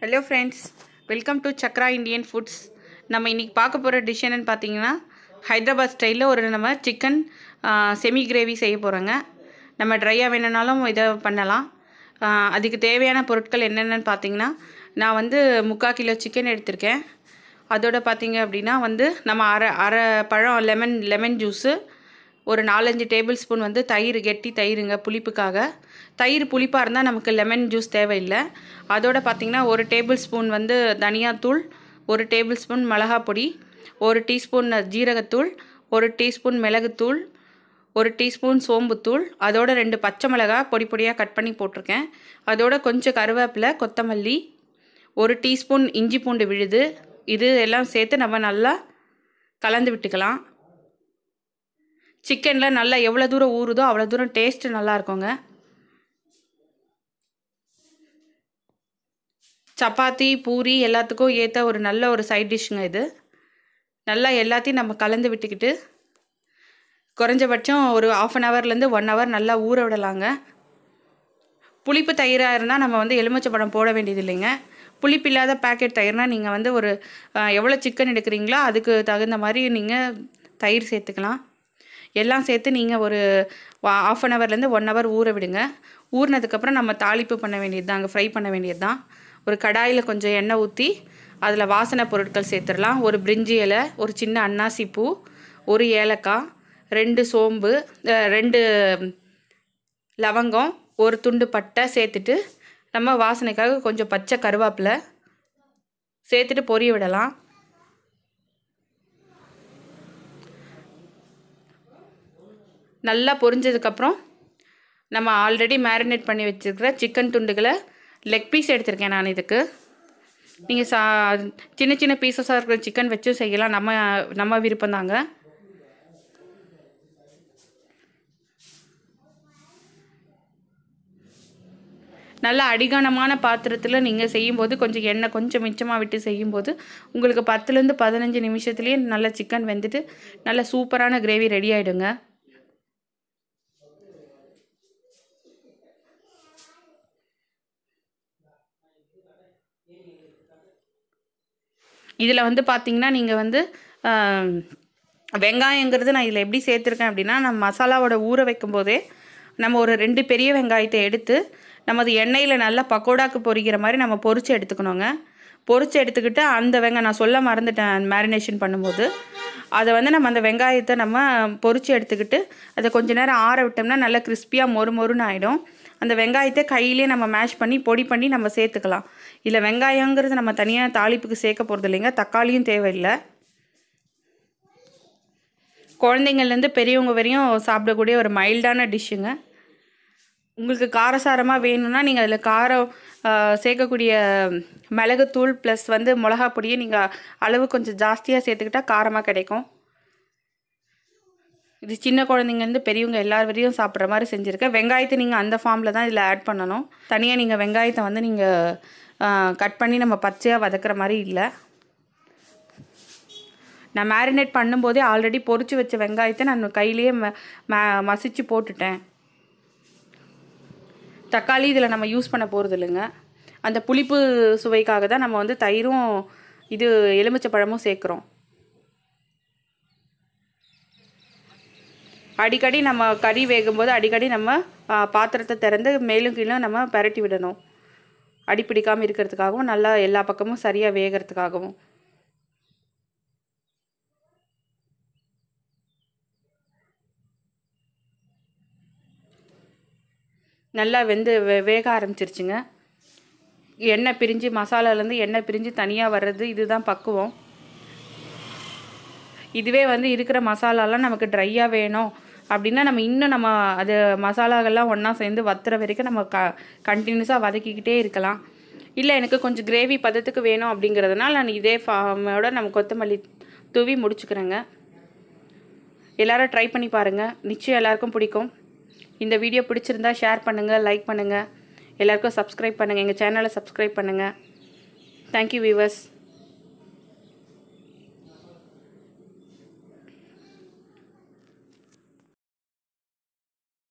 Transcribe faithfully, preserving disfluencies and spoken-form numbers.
Hello friends, welcome to Chakra Indian Foods. நம்ம இன்னைக்கு பார்க்க போற டிஷ் என்னன்னு பாத்தீங்கன்னா ஹைதராபாத் ஸ்டைல்ல ஒரு நம்ம சிக்கன் செமி கிரேவி செய்ய போறோங்க. நம்ம ட்ரையா வேணும்னாலும் இத பண்ணலாம். அதுக்கு தேவையான பொருட்கள் என்னென்னன்னு பாத்தீங்கன்னா நான் வந்து முக்கால் கிலோ சிக்கன் எடுத்துர்க்கேன். அதோட பாத்தீங்க அப்படினா வந்து நம்ம அரை அரை பழம் லெமன் லெமன் ஜூஸ் ஒரு நாலு அஞ்சு டேபிள் ஸ்பூன் வந்து தயிர் கெட்டி தயிருங்க புளிப்புக்காக. தயிர் புளிப்பா இருந்தா நமக்கு லெமன் ஜூஸ் தேவையில்லை. அதோட பாத்தீங்கன்னா ஒரு டேபிள் ஸ்பூன் வந்து தனியாத்தூள், ஒரு டேபிள் ஸ்பூன் மிளகாய் பொடி, ஒரு டீஸ்பூன் ஜீரகத்தூள், ஒரு டீஸ்பூன் மிளகுத்தூள், ஒரு டீஸ்பூன் சோம்புத்தூள், அதோட ரெண்டு பச்சை மிளகாய் பொடி பொடியாக கட் பண்ணி போட்டிருக்கேன். அதோட கொஞ்சம் கருவேப்பிலை, கொத்தமல்லி, ஒரு டீஸ்பூன் இஞ்சி பூண்டு விழுது, இது எல்லாம் சேர்த்து நம்ம நல்லா கலந்து விட்டுக்கலாம். சிக்கனில் நல்லா எவ்வளோ தூரம் ஊறுதோ அவ்வளோ தூரம் டேஸ்ட்டு நல்லா இருக்குங்க. சப்பாத்தி பூரி எல்லாத்துக்கும் ஏற்ற ஒரு நல்ல ஒரு சைட் டிஷ்ஷுங்க இது. நல்லா எல்லாத்தையும் நம்ம கலந்து விட்டுக்கிட்டு குறைஞ்சபட்சம் ஒரு ஆஃப் அன் ஹவர்லேருந்து ஒன் ஹவர் நல்லா ஊற விடலாங்க. புளிப்பு தயிராக இருந்தால் நம்ம வந்து எலுமிச்சைப்பழம் போட வேண்டியது இல்லைங்க. புளிப்பு இல்லாத பேக்கெட் தயிர்னால் நீங்கள் வந்து ஒரு எவ்வளோ சிக்கன் எடுக்கிறீங்களோ அதுக்கு தகுந்த மாதிரி நீங்கள் தயிர் சேர்த்துக்கலாம். எல்லாம் சேர்த்து நீங்கள் ஒரு ஆஃப் அன் ஹவர்லேருந்து ஒன் ஹவர் ஊற விடுங்க. ஊறினதுக்கப்புறம் நம்ம தாளிப்பு பண்ண வேண்டியது தாங்க, ஃப்ரை பண்ண வேண்டியது தான். ஒரு கடாயில் கொஞ்சம் எண்ணெய் ஊற்றி அதில் வாசனை பொருட்கள் சேர்த்துடலாம். ஒரு பிரிஞ்சி இலை, ஒரு சின்ன அன்னாசி பூ, ஒரு ஏலக்காய், ரெண்டு சோம்பு, ரெண்டு லவங்கம், ஒரு துண்டு பட்டை சேர்த்துட்டு நம்ம வாசனைக்காக கொஞ்சம் பச்சை கருவேப்பிலை சேர்த்துட்டு பொரிய விடலாம். நல்லா பொரிஞ்சதுக்கப்புறம் நம்ம ஆல்ரெடி மேரினேட் பண்ணி வச்சுருக்கிற சிக்கன் துண்டுகளை லெக் பீஸ் எடுத்திருக்கேன் நான். இதுக்கு நீங்கள் சா சின்ன சின்ன பீசஸாக இருக்கிற சிக்கன் வச்சும் செய்யலாம், நம்ம நம்ம விருப்பம் தாங்க. நல்லா அடிகனமான பாத்திரத்தில் நீங்கள் செய்யும்போது கொஞ்சம் எண்ணெய் கொஞ்சம் மிச்சமாக விட்டு செய்யும்போது உங்களுக்கு பத்துலேருந்து பதினஞ்சு நிமிஷத்துலேயே நல்லா சிக்கன் வெந்துட்டு நல்ல சூப்பரான கிரேவி ரெடி ஆகிடுங்க. இதில் வந்து பார்த்திங்கன்னா நீங்கள் வந்து வெங்காயங்கிறது நான் இதில் எப்படி சேர்த்துருக்கேன் அப்படின்னா, நம்ம மசாலாவோட ஊற வைக்கும் போதே நம்ம ஒரு ரெண்டு பெரிய வெங்காயத்தை எடுத்து நம்ம அது எண்ணெயில் நல்லா பக்கோடாக்கு பொரிக்கிற மாதிரி நம்ம பொரித்து எடுத்துக்கணுங்க. பொரித்து எடுத்துக்கிட்டு அந்த வெங்காயம் நான் சொல்ல மறந்துட்டேன் மேரினேஷன் பண்ணும்போது, அதை வந்து நம்ம அந்த வெங்காயத்தை நம்ம பொரித்து எடுத்துக்கிட்டு அதை கொஞ்சம் நேரம் ஆற விட்டோம்னா நல்லா கிறிஸ்பியாக மொறு மொறுன்னு ஆகிடும். அந்த வெங்காயத்தை கையிலே நம்ம மேஷ் பண்ணி பொடி பண்ணி நம்ம சேர்த்துக்கலாம். இல்லை வெங்காயங்கிறது நம்ம தனியாக தாளிப்புக்கு சேர்க்க போகிறது இல்லைங்க, தக்காளியும் தேவையில்லை. குழந்தைங்கள்லேருந்து பெரியவங்க வரையும் சாப்பிடக்கூடிய ஒரு மைல்டான டிஷ்ஷுங்க. உங்களுக்கு காரசாரமாக வேணும்னா நீங்கள் அதில் காரம் சேர்க்கக்கூடிய மிளகுத்தூள் ப்ளஸ் வந்து மிளகா பொடியை நீங்கள் அளவு கொஞ்சம் ஜாஸ்தியாக சேர்த்துக்கிட்டால் காரமாக கிடைக்கும். இது சின்ன குழந்தைங்கலேருந்து பெரியவங்க எல்லார் வரையும் சாப்பிட்ற மாதிரி செஞ்சுருக்கேன். வெங்காயத்தை நீங்கள் அந்த ஃபார்மில் தான் இதில் ஆட் பண்ணணும். தனியாக நீங்கள் வெங்காயத்தை வந்து நீங்கள் கட் பண்ணி நம்ம பச்சையாக வதக்கிற மாதிரி இல்லை. நான் மேரினேட் பண்ணும்போதே ஆல்ரெடி பொரிச்சு வச்ச வெங்காயத்தை நான் கையிலேயே ம மசிச்சு போட்டுட்டேன். தக்காளி இதில் நம்ம யூஸ் பண்ண போகிறது இல்லைங்க. அந்த புளிப்பு சுவைக்காக தான் நம்ம வந்து தயிரும் இது எலுமிச்சை பழமும் சேர்க்குறோம். அடிக்கடி நம்ம கறி வேகும்போது அடிக்கடி நம்ம பாத்திரத்தை திறந்து மேலும் கீழே நம்ம பரட்டி விடணும். அடிப்பிடிக்காமல் இருக்கிறதுக்காகவும் நல்லா எல்லா பக்கமும் சரியாக வேகிறதுக்காகவும். நல்லா வெந்து வே வேக ஆரம்பிச்சிருச்சுங்க. எண்ணெய் பிரிஞ்சு மசாலாலேருந்து எண்ணெய் பிரிஞ்சு தனியாக வர்றது இதுதான் பக்குவம். இதுவே வந்து இருக்கிற மசாலாலாம் நமக்கு ட்ரையாக வேணும் அப்படின்னா நம்ம இன்னும் நம்ம அது மசாலாக்கள்லாம் ஒன்றா சேர்ந்து வத்துற வரைக்கும் நம்ம க கண்டினியூஸாக வதக்கிக்கிட்டே இருக்கலாம். இல்லை எனக்கு கொஞ்சம் கிரேவி பதத்துக்கு வேணும் அப்படிங்கிறதுனால நான் இதே ஃபார்மோட நம்ம கொத்தமல்லி தூவி முடிச்சுக்கிறேங்க. எல்லோரும் ட்ரை பண்ணி பாருங்கள், நிச்சயம் எல்லாருக்கும் பிடிக்கும். இந்த வீடியோ பிடிச்சிருந்தா ஷேர் பண்ணுங்கள், லைக் பண்ணுங்கள், எல்லாருக்கும் சப்ஸ்கிரைப் பண்ணுங்கள், எங்கள் சேனலை சப்ஸ்கிரைப் பண்ணுங்கள். Thank you viewers.